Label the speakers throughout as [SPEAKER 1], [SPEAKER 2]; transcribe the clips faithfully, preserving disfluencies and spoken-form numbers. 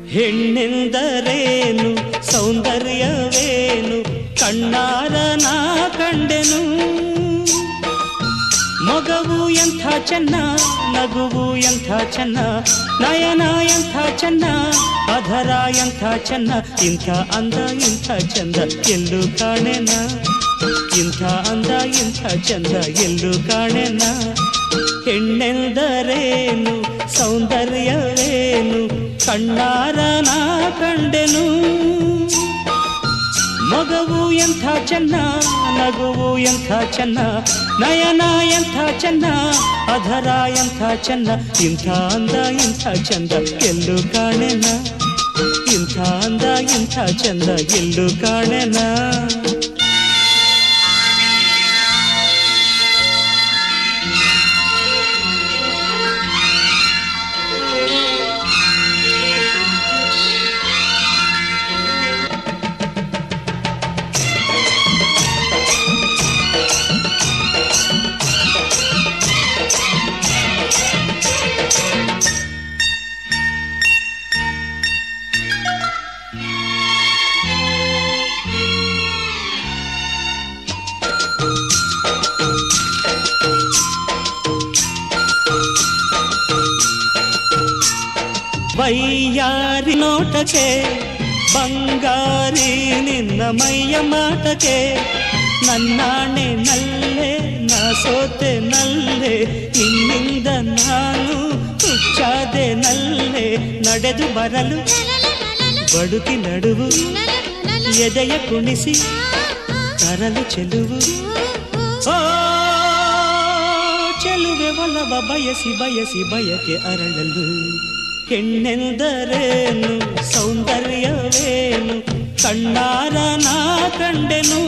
[SPEAKER 1] ಹೆಣ್ಣೆಂದರೇನು ಸೌಂದರ್ಯವೇನು ಕಣ್ಣಾರ ನಾ ಕಂಡೆನು. ಮೊಗವು ಎಂಥ ಚೆನ್ನ ನಗುವು ಎಂಥ ಚೆನ್ನ ನಯನ ಎಂಥ ಚೆನ್ನ ಅಧರ ಎಂಥ ಚೆನ್ನ ಇಂಥ ಅಂದ ಇಂಥ ಚಂದ ಎಲ್ಲೂ ಕಾಣೆನ. ಇಂಥ ಅಂದ ಇಂಥ ಚಂದ ಎಲ್ಲೂ ಕಾಣೆನ. ಹೆಣ್ಣೆಂದರೇನು ಸೌಂದರ್ಯವೇನು ಕಣ್ಣಾರ ನಾ ಕಂಡೆನು. ಮಗವು ಎಂಥ ಚೆನ್ನ ನಗುವು ಎಂಥ ಚೆನ್ನ ನಯನ ಎಂಥ ಚೆನ್ನ ಅಧರ ಎಂಥ ಚೆನ್ನ ಇಂಥ ಅಂದ ಇಂಥ ಚಂದ ಎಲ್ಲೂ ಕಾಣೆನ. ಇಂಥ ಅಂದ ಇಂಥ ಚಂದ ಎಲ್ಲೂ ಕಾಣೆನ. ಬಯ್ಯಾರಿ ನೋಟಕ್ಕೆ ಬಂಗಾರಿ ನಿನ್ನ ಮೈಯ ಮಾಟಕ್ಕೆ ನನ್ನಾಣೆ ನಲ್ಲೆ ನಾ ಸೋತೆ ನಲ್ಲೆ ನಿನ್ನಿಂದ ನಾನು ಹುಚ್ಚಾದೆ ನಲ್ಲೆ. ನಡೆದು ಬರಲು ಬಡುಕಿ ನಡುವು ಎದೆಯ ಕುಣಿಸಿ ತರಲು ಚೆಲುವು. ಓ ಚೆಲುವೆ ಒಲವ ಬಯಸಿ ಬಯಸಿ ಬಯಕೆ ಅರಳಲು. ಹೆಣ್ಣೆಂದರೇನು ಸೌಂದರ್ಯವೇನು ಕಣ್ಣಾರ ನಾ ಕಂಡೆನು.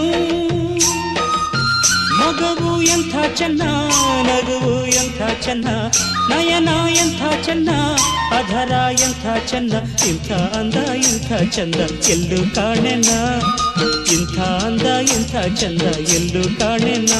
[SPEAKER 1] ಮಗವು ಎಂಥ ಚೆನ್ನ ನಗುವು ಎಂಥ ಚೆನ್ನ ನಯನ ಎಂಥ ಚೆನ್ನ ಅಧರ ಎಂಥ ಚೆನ್ನ ಇಂಥ ಅಂದ ಇಂಥ ಚಂದ ಎಲ್ಲೂ ಕಾಣೆನ. ಇಂಥ ಅಂದ ಇಂಥ ಚಂದ ಎಲ್ಲೂ ಕಾಣೆನ.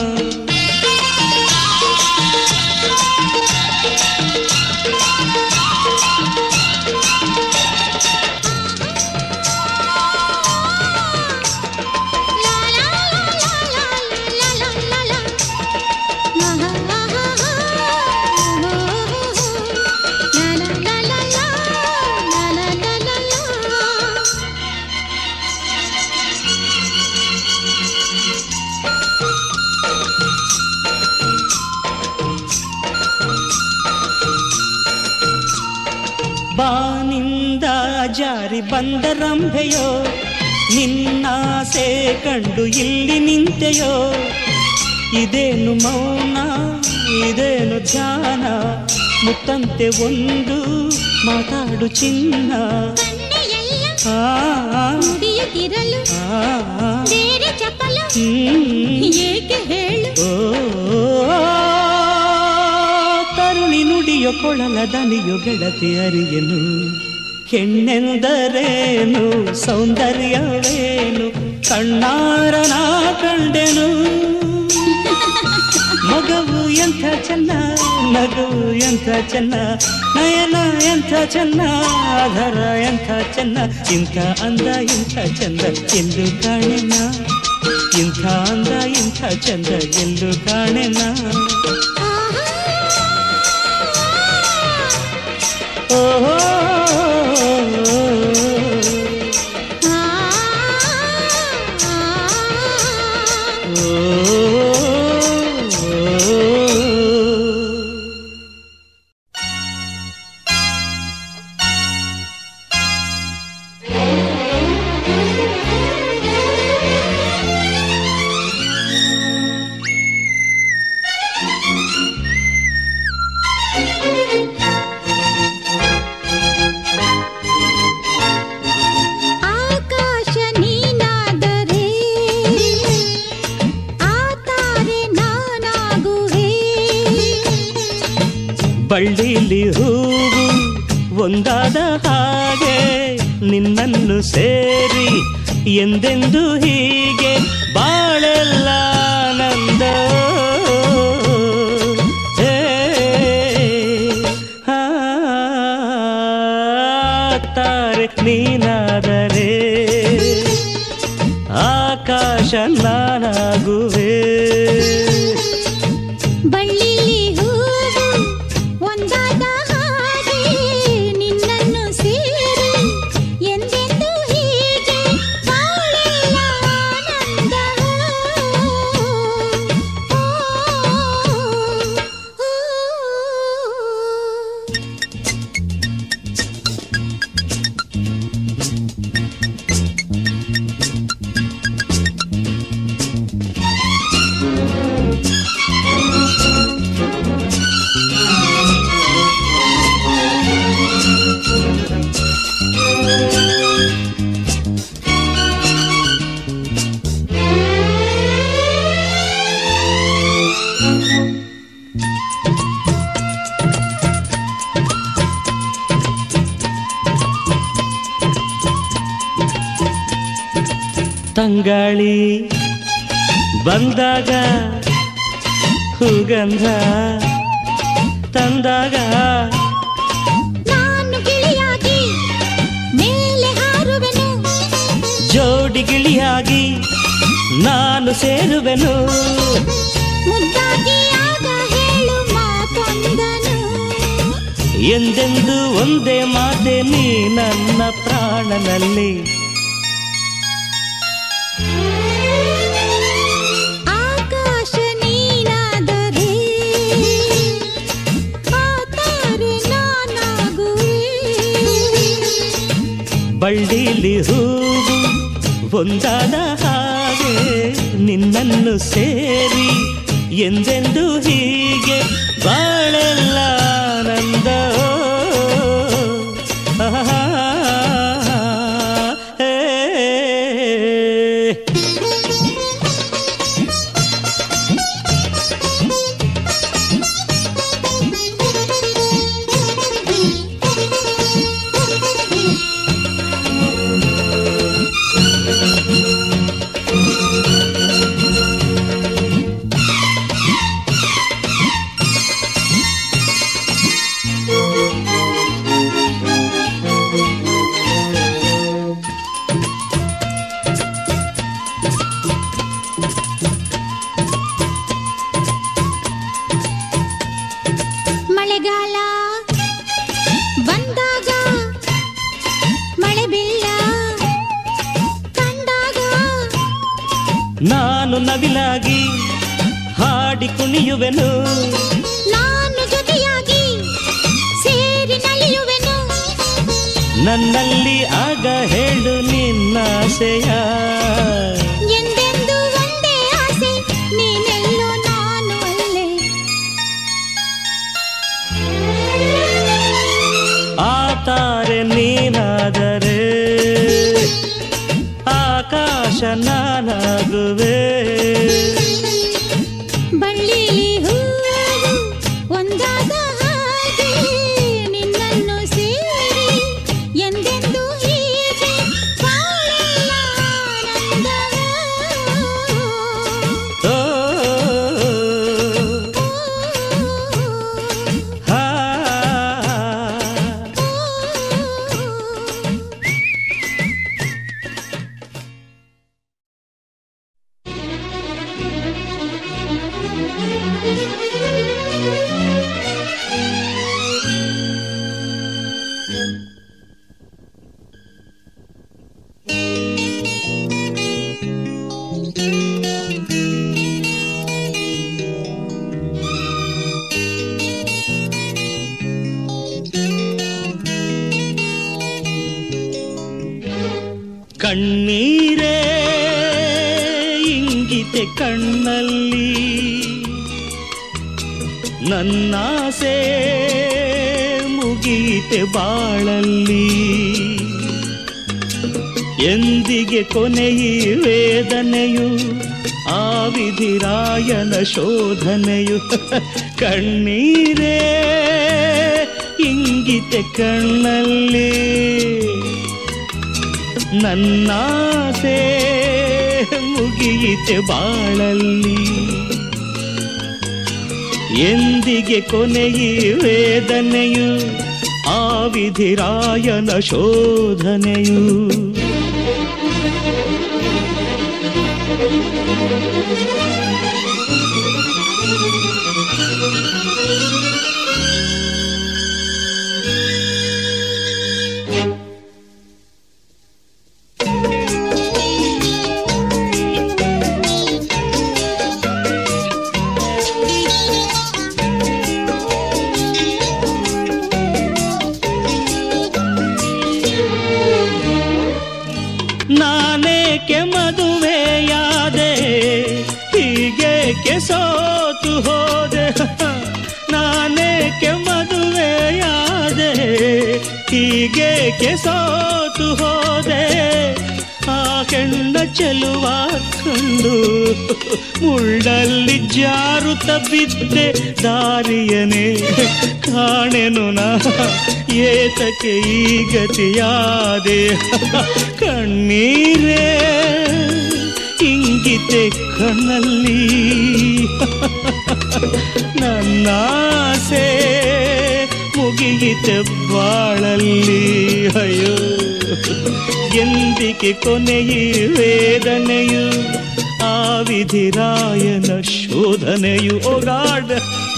[SPEAKER 1] ಬಾನಿಂದ ಜಾರಿ ಬಂದ ರಂಭೆಯೋ ನಿನ್ನಾಸೆ ಕಂಡು ಇಲ್ಲಿ ನಿಂತೆಯೋ. ಇದೇನು ಮೌನ ಇದೇನು ಧ್ಯಾನ ಮುತ್ತಂತೆ ಒಂದು ಮಾತಾಡು ಚಿನ್ನ. ತರುಣಿ ನುಡಿಯೋ ಕೊಳಲ ದನಿಯೋ ಗೆಳತಿ ಅರಿಯನು. ಹೆಣ್ಣೆಂದರೇನು ಸೌಂದರ್ಯವೇನು ಕಣ್ಣಾರ ನಾ ಕಂಡೆನು. ಮಗವು ಎಂಥ ಚೆನ್ನ ನಗುವು ಎಂಥ ಚೆನ್ನ ನಯನ ಎಂಥ ಚೆನ್ನ ಅಧರ ಎಂಥ ಚೆನ್ನ ಇಂಥ ಅಂದ ಇಂಥ ಚಂದ ಎಲ್ಲೂ ಕಾಣೆನ. ಇಂಥ ಅಂದ ಇಂಥ ಚಂದ ಎಲ್ಲೂ ಕಾಣೆನ. ಓಹೋ ಬಳ್ಳಿಲಿ ಹೂವು ಒಂದಾದ ಹಾಗೆ ನಿನ್ನನ್ನು ಸೇರಿ ಎಂದೆಂದು ಹೀಗೆ ಬಾಳೆಲ್ಲ ನಂದ. ತಂಗಾಳಿ ಬಂದಾಗ ಹೂಗಂಧ ತಂದಾಗ
[SPEAKER 2] ನಾನು ಗಿಳಿಯಾಗಿ ಮೇಲೆ ಹಾರುವೆನು,
[SPEAKER 1] ಜೋಡಿ ಗಿಳಿಯಾಗಿ ನಾನು ಸೇರುವೆನು.
[SPEAKER 2] ಮುದ್ದಾಗಿ ಆಗ ಹೇಳು ಮಾತೊಂದನು,
[SPEAKER 1] ಎಂದೆಂದು ಒಂದೇ ಮಾತೆ ನೀ ನನ್ನ ಪ್ರಾಣನಲ್ಲಿ.
[SPEAKER 2] ಆಕಾಶ ನೀನಾದರೆ ಆತಾರೆ ನಾನಾಗುವೆ,
[SPEAKER 1] ಬಳ್ಳಿಲಿ ಹೂವು ಒಂದಾದ ಹಾಗೆ ನಿನ್ನನ್ನು ಸೇರಿ ಎಂದೆಂದು ಹೀಗೆ ಬಾಳೆಲ್ಲ ಆನಂದ.
[SPEAKER 2] ಮಳೆಗಾಲ ಬಂದಾಗ ಮಳೆ ಬೀಳ ಕಂಡಾಗ
[SPEAKER 1] ನಾನು ನವಿಲಾಗಿ ಹಾಡಿ ಕುಣಿಯುವೆನು,
[SPEAKER 2] ನಾನು ಜೊತೆಯಾಗಿ ಸೇರಿ ನಲಿಯುವೆನು.
[SPEAKER 1] ನನ್ನಲ್ಲಿ ಆಗ ಹೇಳು ನಿನ್ನಾಸೆಯ,
[SPEAKER 2] ಎಂದೆಂದು ಒಂದೇ ಆಸೆ ನೀನೆಲ್ಲೋ ನಾನು ಅಲ್ಲೇ.
[SPEAKER 1] ಆತಾರೆ ನೀನಾದರೆ ಆಕಾಶ ನಾನಾಗುವೆ,
[SPEAKER 2] ಬಳ್ಳಿಲಿ ಹೂವು ಒಂದಾದ ಹಾಗೆ ನಿನ್ನನ್ನು ಸೇರಿ ಎಂದೆಂದು ಹೀಗೆ ಬಾಳೆಲ್ಲ ಆನಂದವೋ.
[SPEAKER 1] ಓ ಹಾ ಕಣ್ಣೀರೇ ಇಂಗಿತೆ ಕಣ್ಣಲ್ಲಿ, ನನ್ನಾಸೆ ಮುಗೀತೆ ಬಾಳಲ್ಲಿ. ಎಂದಿಗೆ ಕೊನೆಯೀ ವೇದನೆಯು ಆ ವಿಧಿರಾಯನ ಶೋಧನೆಯು. ಕಣ್ಣೀರೇ ಇಂಗಿತೆ ಕಣ್ಣಲ್ಲಿ, ನನ್ನಾಸೆ ಮುಗಿಯಿತೆ ಬಾಳಲ್ಲಿ. ಎಂದಿಗೆ ಕೊನೆಯೀ ವೇದನೆಯು ಆ ವಿಧಿರಾಯನ ಶೋಧನೆಯು. ನಾನೇಕೆ ಮದುವೆಯಾದೆ, ಹೀಗೇಕೆ ಸೋತು ಹೋದೆ. ನಾನೇಕೆ ಮದುವೆಯಾದೆ, ಹೀಗೇಕೆ ಸೋತು ಹೋದೆ. ಆ ಕೆಂಡ ಚೆಲುವ ಕಂಡು ಮುಳ್ಳಲ್ಲಿ ಜಾರುತ್ತ ಬಿದ್ದೆ ದಾರಿಯನೇ ಕಾಣೆನು ನಾ ಏತಕ್ಕೆ ಈ ಗತಿಯಾದೆ. ಕಣ್ಣೀರೇ ಇಂಗಿತೆ ಕಣ್ಣಲ್ಲಿ ನನ್ನಾಸೆ ಮುಗಿಯಿತೆ ಬಾಳಲ್ಲಿ ಅಯ್ಯೋ ಎಂದಿಗೆ ಕೊನೆಯೇ ವೇದನೆಯು ಆ ವಿಧಿರಾಯನ ಶೋಧನೆಯು ಓ ಗಾಡ್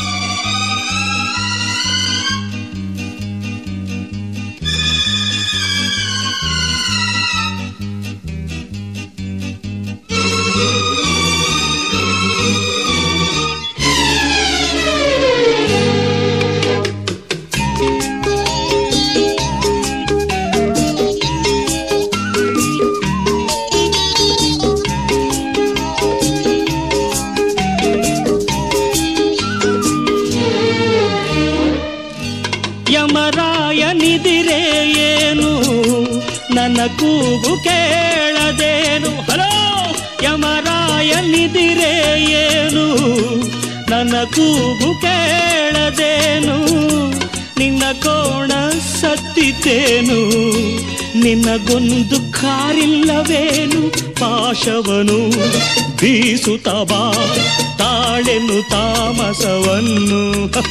[SPEAKER 1] ಯಮರಾಯನಿದಿರೆ ಏನು ನನ್ನ ಕೂಗು ಕೇಳದೇನು ಹಲೋ ಯಮರಾಯನಿದಿರೆ ಏನು ನನ್ನ ಕೂಗು ಕೇಳದೇನು ನಿನ್ನ ಕೋಣ ಸತ್ತಿತೇನು ನಿನ್ನಗೊಂದು ಕಾರಿಲ್ಲವೇನು ಪಾಶವನು ಬೀಸುತ್ತ ಬಾ ತಾಳೆನು ತಾಮಸವನ್ನು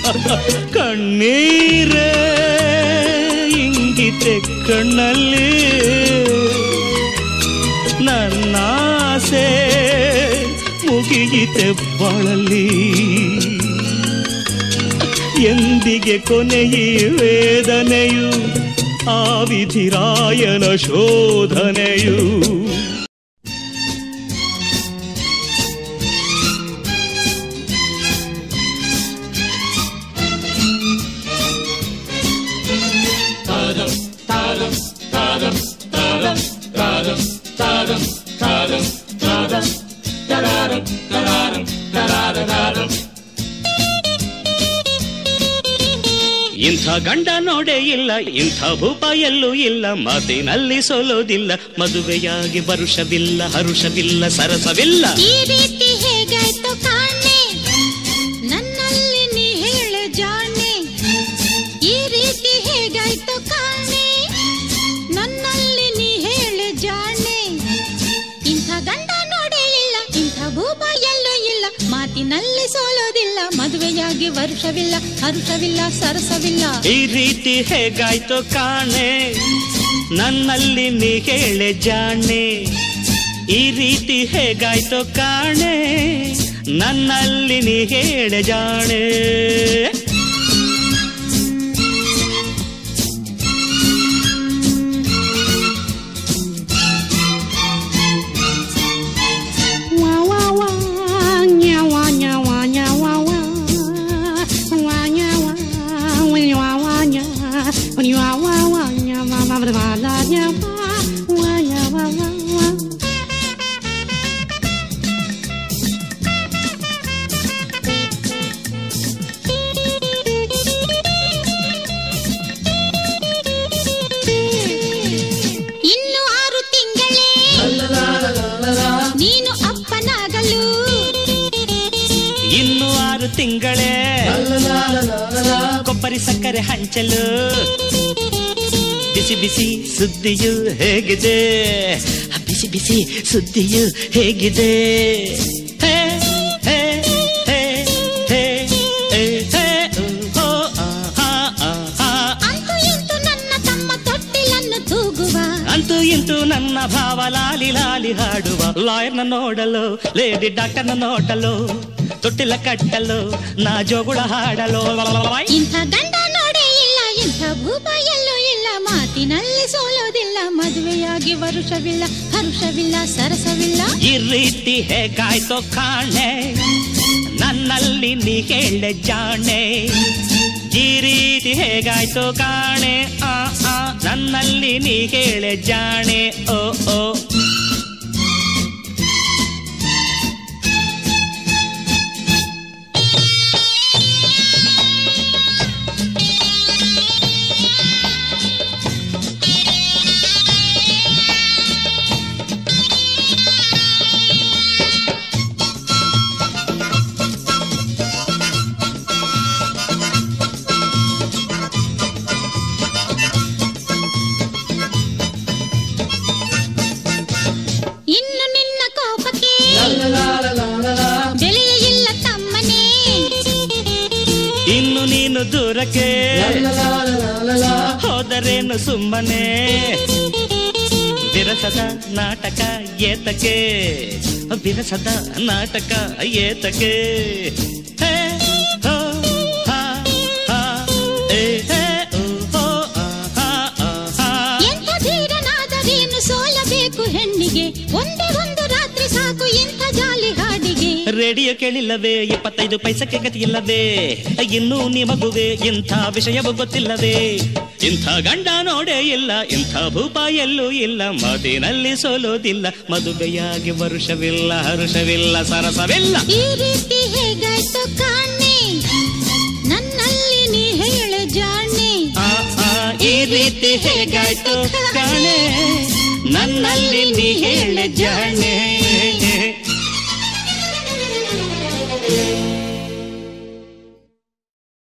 [SPEAKER 1] ಕಣ್ಣೀರೇ ಇಂಗಿತೆ ಕಣ್ಣಲ್ಲಿ ನನ್ನಾಸೆ ಮುಗಿಯಿತೆ ಬಾಳಲ್ಲಿ ಎಂದಿಗೆ ಕೊನೆಯೇ ವೇದನೆಯು ಆ ವಿಧಿರಾಯನ ಶೋಧನೆಯು ಇಂಥ ಗಂಡ ನೋಡೇ ಇಲ್ಲ ಇಂಥ ಭೂಪ ಎಲ್ಲೂ ಇಲ್ಲ ಮಾತಿನಲ್ಲಿ ಸೋಲೋದಿಲ್ಲ ಮದುವೆಯಾಗಿ ವರುಷವಿಲ್ಲ ಹರುಷವಿಲ್ಲ ಸರಸವಿಲ್ಲ
[SPEAKER 2] ಈ ರೀತಿ ಹೇಗಾಯ್ತು ಕಾಣೆ ನನ್ನಲ್ಲಿ ನೀ ಹೇಳು ಜಾಣೆ ಈ ರೀತಿ ಹೇಗಾಯ್ತು ಕಾಣೆ ನನ್ನಲ್ಲಿ ನೀ ಹೇಳು ಜಾಣೆ ಇಂಥ ಗಂಡ ನೋಡೇ ಇಲ್ಲ ಇಂಥ ಭೂಪ ಎಲ್ಲೂ ಇಲ್ಲ ಮಾತಿನಲ್ಲಿ ಸೋಲೋದಿಲ್ಲ ಮದುವೆಯಾಗಿ ವರುಷವಿಲ್ಲ ಹರುಷವಿಲ್ಲ ಸರಸವಿಲ್ಲ
[SPEAKER 1] ಈ ರೀತಿ ಹೇಗಾಯ್ತು ಕಾಣೆ ನನ್ನಲ್ಲಿ ನೀ ಹೇಳೆ ಜಾಣೆ ಈ ರೀತಿ ಹೇಗಾಯ್ತು ಕಾಣೆ ನನ್ನಲ್ಲಿ ನೀ ಹೇಳೆ ಜಾಣೆ
[SPEAKER 2] ಇನ್ನು ಆರು ತಿಂಗಳೇ ನೀನು ಅಪ್ಪನಾಗಲು
[SPEAKER 1] ಇನ್ನು ಆರು ತಿಂಗಳೇ ಕೊಬ್ಬರಿ ಸಕ್ಕರೆ ಹಂಚಲು ಬಿಸಿ ಬಿಸಿ ಸುದ್ದಿಯು ಹೇಗಿದೆ ಬಿಸಿ ಬಿಸಿ ಸುದ್ದಿಯು ಹೇಗಿದೆ ಹೇ ಹೇ ಹೇ ಹೇ ಹೇ ಹೇ ಓ ಆಹಾ ಆಹಾ
[SPEAKER 2] ಅಂತೂ ಇಂತೂ ನನ್ನ ತಮ್ಮ ತೊಟ್ಟಿಲನ್ನು ತೂಗುವ
[SPEAKER 1] ಅಂತೂ ಇಂತೂ ನನ್ನ ಭಾವ ಲಾಲಿ ಲಾಲಿ ಹಾಡುವ ಲಾಯರ್ನ ನೋಡಲು ಲೇಡಿ ಡಾಕ್ಟರ್ನ ನೋಡಲು ತೊಟ್ಟಿಲ ಕಟ್ಟಲು ನಾ ಜೋಗುಳ ಹಾಡಲು
[SPEAKER 2] ಇಂಥ ಗಂಡ ನೋಡೇ ಇಲ್ಲ ಇಂಥ ಭೂಪ ಎಲ್ಲೂ ಇಲ್ಲ ಮಾತಿನಲ್ಲಿ ಸೋಲೋದಿಲ್ಲ ಮದುವೆಯಾಗಿ ವರುಷವಿಲ್ಲ ಹರುಷವಿಲ್ಲ ಸರಸವಿಲ್ಲ
[SPEAKER 1] ಈ ರೀತಿ ಹೇಗಾಯ್ತೋ ಕಾಣೆ ನನ್ನಲ್ಲಿ ನೀ ಹೇಳೆ ಜಾಣೆ ಈ ರೀತಿ ಹೇಗಾಯ್ತೋ ಕಾಣೆ ಆ ಆ ನನ್ನಲ್ಲಿ ನೀ ಹೇಳೆ ಜಾಣೆ ಓ ಓ ಇನ್ನು ದೂರಕ್ಕೆ ಹೋದರೇನು ಸುಮ್ಮನೆ ಬಿರಸದ ನಾಟಕ ಏತಕ್ಕೆ ಬಿರಸದ ನಾಟಕ ಏತಕ್ಕೆ ಹೇ ಹೋ ಹಾ ಹಾ ಏ ಹೇ ಓ ಹೋ ಆಹಾ ಆಹಾ
[SPEAKER 2] ಎಂಥ ಧೀರನಾದರೇನು ಸೋಲಬೇಕು ಹೆಣ್ಣಿಗೆ ಒಂದೇ ಒಂದು ರಾತ್ರಿ ಸಾಕು ಇಂಥ ಜಾಲಿ ಹಾಡಿಗೆ
[SPEAKER 1] ರೇಡಿಯೋ ಕೇಳಿಲ್ಲವೇ ಇಪ್ಪತ್ತೈದು ಪೈಸಕ್ಕೆ ಗತಿಯಿಲ್ಲವೇ ಇನ್ನೂ ನಿಮಗುವೆ ಇಂಥ ವಿಷಯವು ಗೊತ್ತಿಲ್ಲವೇ ಇಂಥ ಗಂಡ ನೋಡೇ ಇಲ್ಲ ಇಂಥ ಭೂಪ ಎಲ್ಲೂ ಇಲ್ಲ ಮಾತಿನಲ್ಲಿ ಸೋಲೋದಿಲ್ಲ ಮದುವೆಯಾಗಿ ವರುಷವಿಲ್ಲ ಹರುಷವಿಲ್ಲ ಸರಸವಿಲ್ಲ
[SPEAKER 2] ಈ ರೀತಿ ಹೇಗಾಯ್ತು ಕಾಣೆ ನನ್ನಲ್ಲಿ ನೀ ಹೇಳೆ ಜಾಣೆ
[SPEAKER 1] ಆ ಆ ಈ ರೀತಿ ಹೇಗಾಯ್ತು ಕಾಣೆ ನನ್ನಲ್ಲಿ ನೀ ಹೇಳೆ ಜಾಣೆ